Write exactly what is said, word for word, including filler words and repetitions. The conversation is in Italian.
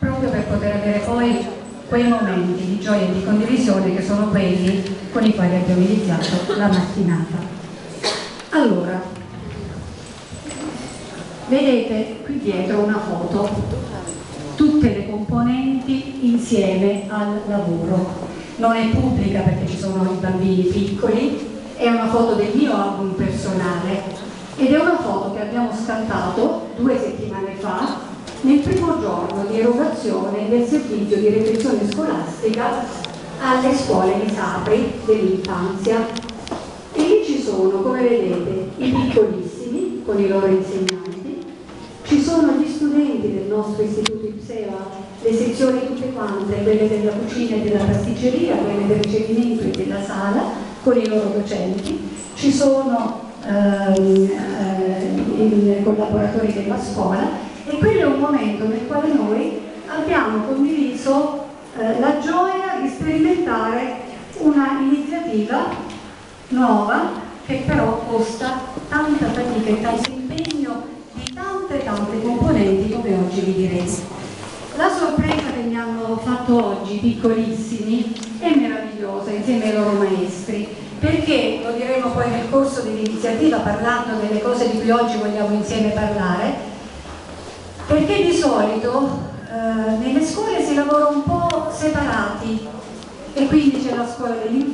proprio per poter avere poi quei momenti di gioia e di condivisione che sono quelli con i quali abbiamo iniziato la mattinata. Allora, vedete qui dietro una foto, tutte le componenti insieme al lavoro. Non è pubblica perché ci sono i bambini piccoli, è una foto del mio album personale ed è una foto che abbiamo scattato due settimane fa nel primo giorno di erogazione del servizio di recreazione scolastica alle scuole di Sapri dell'infanzia. E lì ci sono, come vedete, i piccolissimi con i loro insegnanti, ci sono gli studenti del nostro istituto IPSEA, le sezioni tutte quante, quelle della cucina e della pasticceria, quelle del ricevimento e della sala, con i loro docenti, ci sono ehm, eh, i collaboratori della scuola, e quello è un momento nel quale noi abbiamo condiviso eh, la gioia di sperimentare una iniziativa nuova che però costa tanta fatica e tanto impegno di tante tante componenti, come oggi vi diremo. La sorpresa che mi hanno fatto oggi, piccolissimi, è meravigliosa insieme ai loro maestri, perché, lo diremo poi nel corso dell'iniziativa parlando delle cose di cui oggi vogliamo insieme parlare, perché di solito eh, nelle scuole si lavora un po' separati e quindi c'è la scuola dell'infanzia,